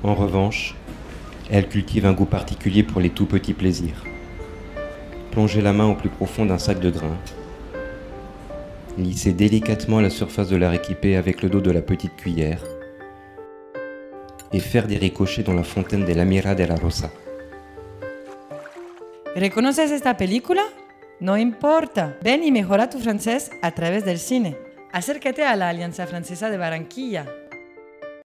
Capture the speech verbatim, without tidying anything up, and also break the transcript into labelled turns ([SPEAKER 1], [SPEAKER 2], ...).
[SPEAKER 1] En revanche, elle cultive un goût particulier pour les tout petits plaisirs. Plonger la main au plus profond d'un sac de grains, lisser délicatement la surface de la rééquiper avec le dos de la petite cuillère et faire des ricochets dans la fontaine de la Mira de la Rosa.
[SPEAKER 2] ¿Reconoces esta película? No importa. Ven y mejora tu francés a través del cine. Acércate a la Alianza Francesa de Barranquilla.